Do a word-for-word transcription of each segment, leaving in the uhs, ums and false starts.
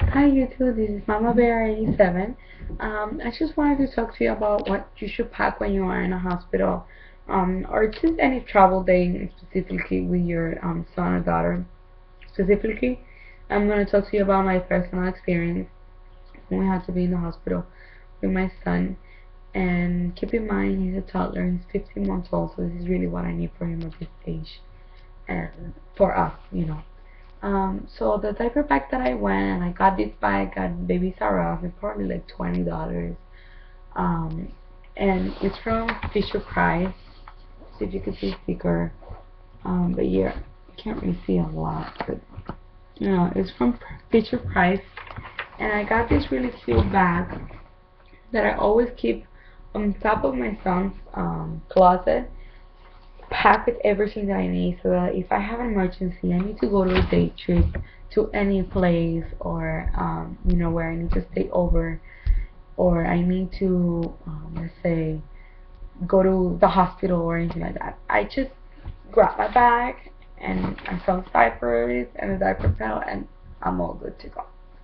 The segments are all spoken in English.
Hi YouTube, this is Mama Bear eighty-seven. Um, I just wanted to talk to you about what you should pack when you are in a hospital, um, or just any travel day specifically with your um, son or daughter. Specifically, I'm going to talk to you about my personal experience when we had to be in the hospital with my son. And keep in mind, he's a toddler, he's fifteen months old, so this is really what I need for him at this age, and for us, you know. Um, so the diaper bag that I went and I got this bag at Baby Sarah, it's probably like twenty dollars. Um, and it's from Fisher Price. See if you can see the sticker. Um, but yeah, I can't really see a lot, but you know, it's from Fisher Price. And I got this really cute bag that I always keep on top of my son's um, closet, pack with everything that I need, so that if I have an emergency, I need to go to a day trip to any place, or um, you know, where I need to stay over, or I need to um, let's say go to the hospital or anything like that. I just grab my bag and my son's diapers and a diaper pail, and I'm all good to go.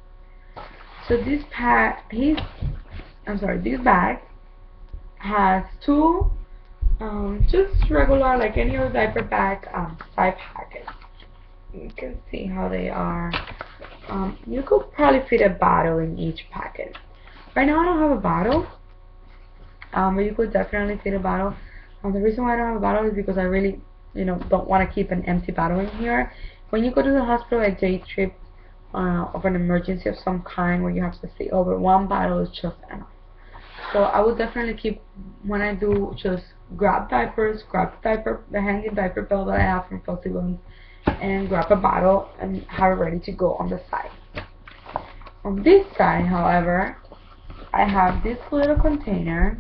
So this pack, he's, I'm sorry, this bag has two Um, just regular, like any other diaper bag, um, side packets. You can see how they are. Um, you could probably fit a bottle in each packet. Right now I don't have a bottle, um, but you could definitely fit a bottle. Um, the reason why I don't have a bottle is because I really, you know, don't want to keep an empty bottle in here. When you go to the hospital, a day trip, uh, of an emergency of some kind where you have to stay over, one bottle is just enough. So I would definitely keep, when I do, just grab diapers, grab the diaper, the hanging diaper pail that I have from Fuzzy Bones, and grab a bottle and have it ready to go on the side. On this side, however, I have this little container,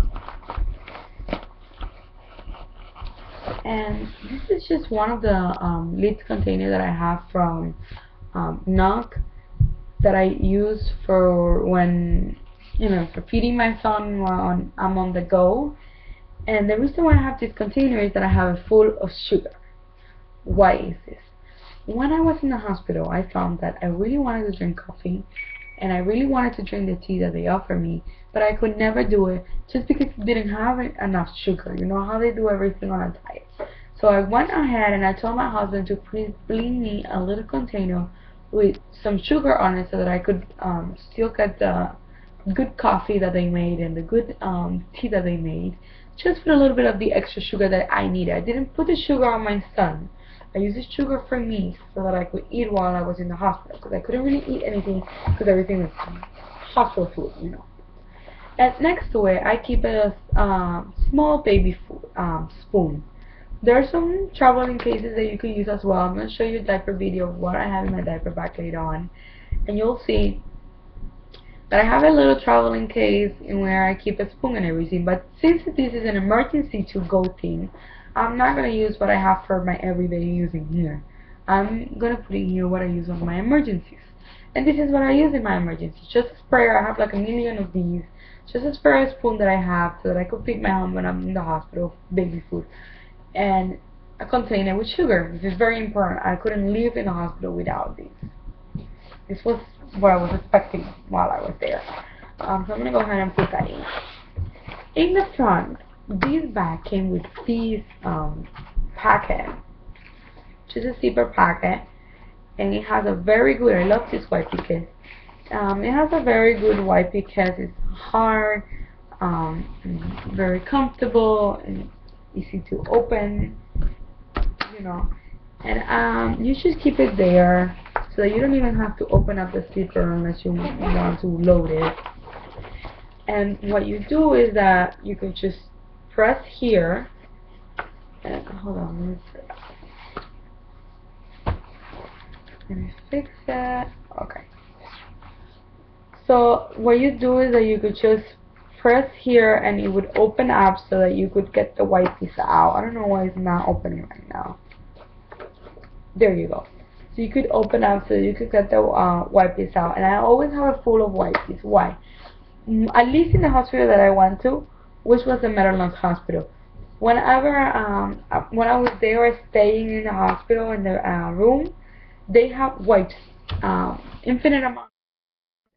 and this is just one of the um, lid containers that I have from um, Knock, that I use for when, you know, for feeding my son while I'm on the go. And the reason why I have this container is that I have it full of sugar. Why is this? When I was in the hospital, I found that I really wanted to drink coffee, and I really wanted to drink the tea that they offered me, but I could never do it just because it didn't have enough sugar. You know how they do everything on a diet. So I went ahead and I told my husband to please bring me a little container with some sugar on it, so that I could um, still get the good coffee that they made and the good um, tea that they made, just with a little bit of the extra sugar that I needed. I didn't put the sugar on my son. I used the sugar for me so that I could eat while I was in the hospital, because I couldn't really eat anything because everything was hospital food, you know. And next to it, I keep a uh, small baby food um, spoon. There are some traveling cases that you can use as well. I'm going to show you a diaper video of what I have in my diaper bag later on, and you'll see that I have a little traveling case in where I keep a spoon and everything. But since this is an emergency to go thing, I'm not going to use what I have for my everyday use in here. I'm going to put in here what I use on my emergencies. And this is what I use in my emergencies. Just a sprayer. I have like a million of these. Just a sprayer spoon that I have so that I could feed my home when I'm in the hospital, baby food. And a container with sugar. This is very important. I couldn't live in the hospital without these. This was what I was expecting while I was there. Um, so I'm going to go ahead and put that in. In the front, this bag came with this um, packet. Just a zipper packet. And it has a very good, I love this wipey case. Um, it has a very good wipey case. It's hard, um, and very comfortable, and easy to open, you know. And um, you should keep it there, so that you don't even have to open up the zipper unless you want to load it. And what you do is that you can just press here, and hold on, let me let me fix that. Okay. So what you do is that you could just press here, and it would open up so that you could get the white piece out. I don't know why it's not opening right now. There you go. So you could open up so you could get the uh, white piece out. And I always have a full of white piece. Why? Mm, at least in the hospital that I went to, which was the Meadowlands Hospital. Whenever um, when I was there staying in the hospital in the uh, room, they have wipes, um, infinite amount.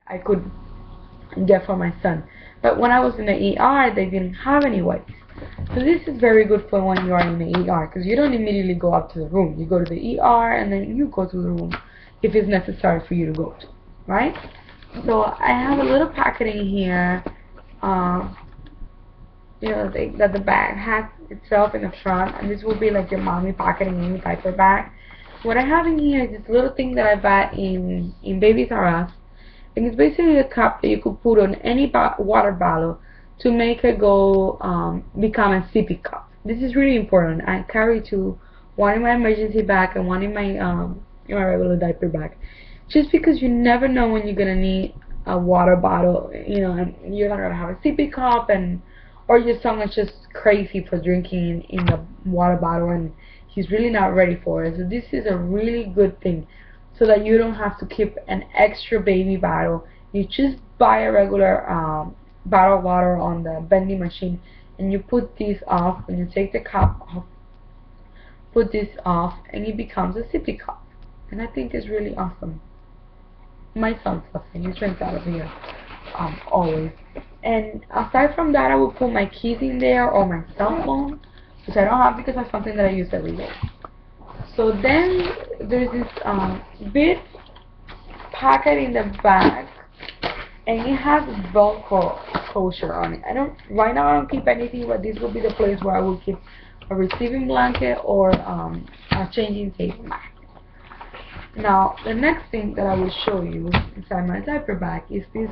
I could get for my son. But when I was in the E R, they didn't have any wipes. So this is very good for when you are in the E R, because you don't immediately go up to the room. You go to the E R and then you go to the room if it's necessary for you to go to, right? So I have a little packaging here, uh, you know, they, that the bag has itself in the front, and this will be like your mommy packaging in your diaper bag. What I have in here is this little thing that I bought in in Babies R Us, and it's basically a cup that you could put on any water bottle to make it go um, become a sippy cup. This is really important. I carry two, one in my emergency bag and one in my um, in my regular diaper bag, just because you never know when you're gonna need a water bottle. You know, and you're not gonna have a sippy cup, and or your son is just crazy for drinking in, in the water bottle, and he's really not ready for it. So this is a really good thing, so that you don't have to keep an extra baby bottle. You just buy a regular um, bottle of water on the vending machine, and you put this off, and you take the cap off, put this off, and it becomes a sippy cup. And I think it's really awesome. My son loves it. He drinks out of here um, always. And aside from that, I will put my keys in there, or my cell phone, which I don't have because that's something that I use every day. So then there's this um, big packet in the back, and it has Velcro closure on it. I don't right now. I don't keep anything, but this will be the place where I will keep a receiving blanket or um, a changing tape mat. Now, the next thing that I will show you inside my diaper bag is this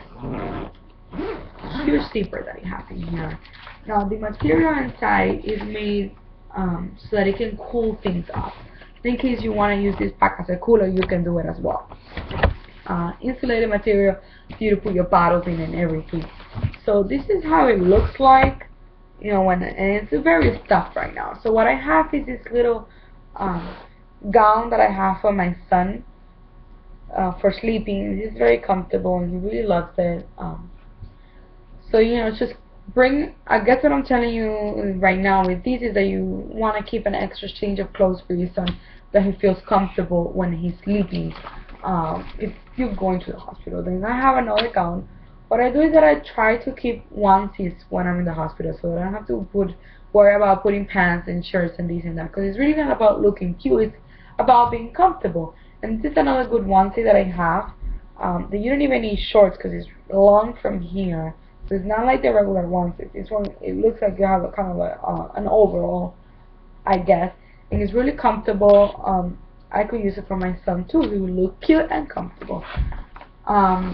huge zipper that I have in here. Now, the material inside is made um, so that it can cool things off. In case you want to use this pack as a cooler, you can do it as well. Uh, insulated material for you to put your bottles in and everything. So this is how it looks like, you know, when and it's very stuffed right now. So what I have is this little um, gown that I have for my son uh, for sleeping. It's very comfortable and he really loves it. Um, so you know, just bring. I guess what I'm telling you right now with this is that you want to keep an extra change of clothes for your son, that he feels comfortable when he's sleeping. Um, if you're going to the hospital, then I have another gown. What I do is that I try to keep onesies when I'm in the hospital, so that I don't have to put worry about putting pants and shirts and this and that, because it's really not about looking cute, it's about being comfortable. And this is another good onesie that I have, um, that you don't even need shorts because it's long from here, so it's not like the regular onesies. This one, it looks like you have a kind of a, uh, an overall, I guess, and it's really comfortable. um, I could use it for my son too. He would look cute and comfortable. Um,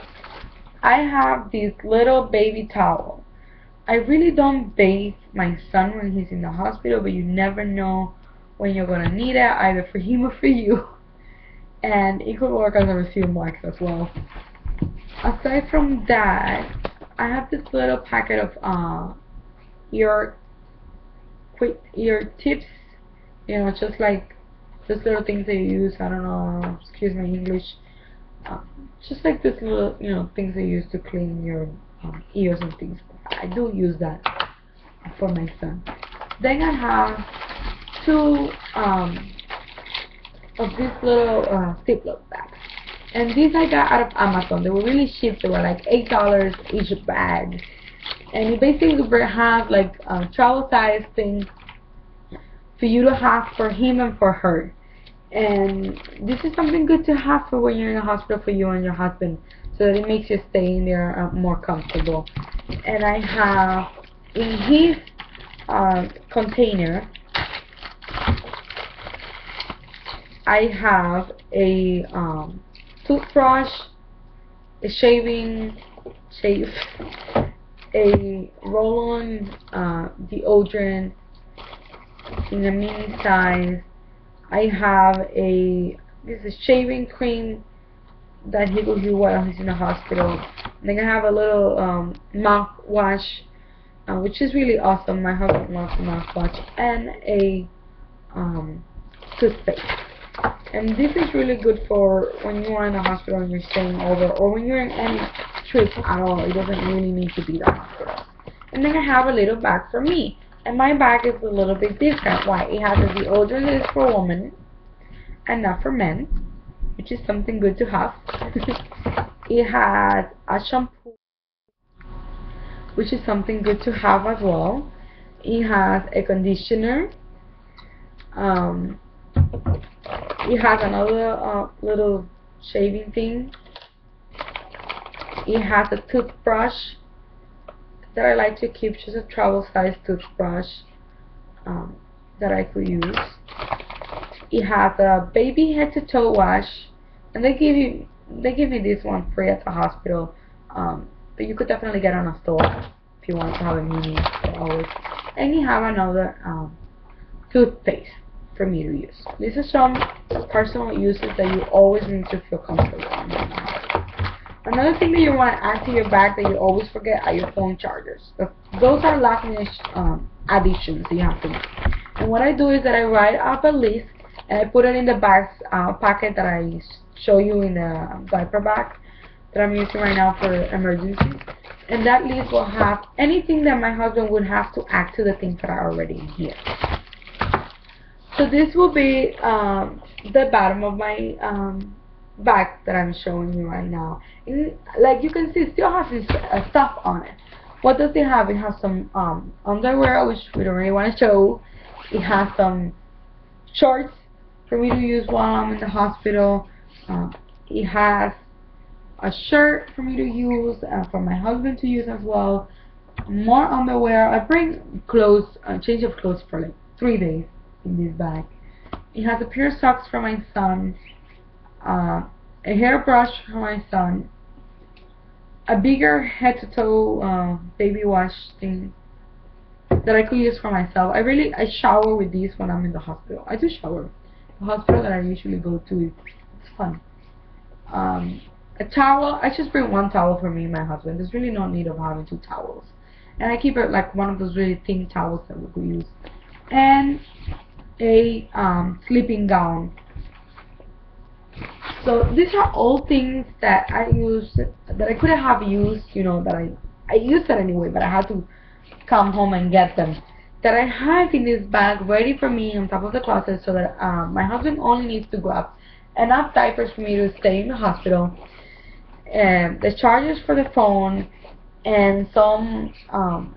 I have this little baby towel. I really don't bathe my son when he's in the hospital, but you never know when you're gonna need it, either for him or for you. And it could work as a receiving blanket as well. Aside from that, I have this little packet of uh, ear, quick ear tips. You know, just like those little things they use, I don't know, excuse my English, um, just like this little, you know, things they use to clean your um, ears and things. I do use that for my son. Then I have two um, of these little uh, Ziploc bags, and these I got out of Amazon. They were really cheap. They were like eight dollars each bag, and it basically has like a travel size thing for you to have for him and for her. And this is something good to have for when you're in the hospital for you and your husband, so that it makes you stay in there uh, more comfortable. And I have in his uh, container, I have a um, toothbrush, a shaving shave, a roll-on uh, deodorant in a mini size. I have a this is shaving cream that he will use while he's in the hospital. And then I have a little um, mouthwash, uh, which is really awesome. My husband loves the mouthwash, and a um, toothpaste. And this is really good for when you are in the hospital and you're staying over, or when you're in any trip at all. It doesn't really need to be the hospital. And then I have a little bag for me. And my bag is a little bit different. Why? It has a deodorant that is for women and not for men, which is something good to have. It has a shampoo, which is something good to have as well. It has a conditioner. Um, it has another uh, little shaving thing. It has a toothbrush that I like to keep, just a travel size toothbrush um, that I could use. It has a baby head to toe wash, and they give you they give me this one free at the hospital, um, but you could definitely get it on a store if you want to have a mini for always. And you have another um, toothpaste for me to use. These are some personal uses that you always need to feel comfortable in. Another thing that you want to add to your bag that you always forget are your phone chargers. Those are last minute um, additions that you have to make. And what I do is that I write up a list and I put it in the bag uh, packet that I show you in the diaper bag that I'm using right now for emergencies. And that list will have anything that my husband would have to add to the things that are already in here. So this will be um, the bottom of my um, bag that I'm showing you right now. And like you can see, it still has this uh, stuff on it. What does it have? It has some um, underwear, which we don't really want to show. It has some shorts for me to use while I'm in the hospital. Um, it has a shirt for me to use, uh, for my husband to use as well. More underwear. I bring clothes, a change of clothes for like three days in this bag. It has a pair of socks for my son, uh, a hairbrush for my son, a bigger head to toe uh, baby wash thing that I could use for myself. I really I shower with these when I'm in the hospital. I do shower. The hospital that I usually go to, it's fun. Um, a towel. I just bring one towel for me and my husband. There's really no need of having two towels. And I keep it like one of those really thin towels that we could use. And a um, sleeping gown. So these are all things that I use, that I couldn't have used, you know, that I, I used it anyway, but I had to come home and get them. That I have in this bag ready for me on top of the closet, so that um, my husband only needs to grab enough diapers for me to stay in the hospital, and the chargers for the phone, and some um,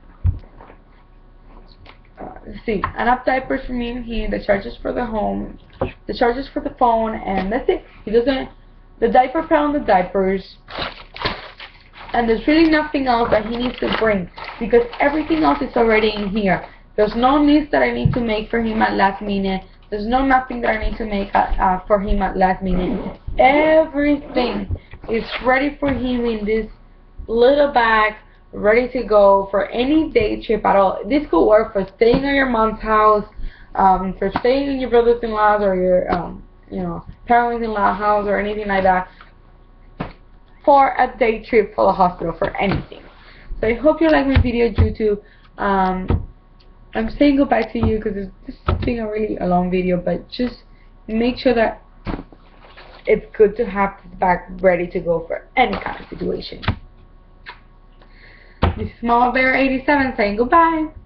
uh, let's see, enough diapers for me in here, the chargers for the home, the chargers for the phone, and that's it. He doesn't, the diaper pad on the diapers, and there's really nothing else that he needs to bring, because everything else is already in here. There's no list that I need to make for him at last minute. There's no nothing that I need to make uh, uh, for him at last minute. Everything is ready for him in this little bag, ready to go for any day trip at all. This could work for staying at your mom's house, um, for staying in your brother's-in-law's or your, um, you know, parents-in-law house or anything like that. For a day trip for the hospital, for anything. So I hope you like my video, YouTube. Um, I'm saying goodbye to you because this is being a really a long video, but just make sure that it's good to have this bag ready to go for any kind of situation. This is Mama Bear eighty-seven saying goodbye.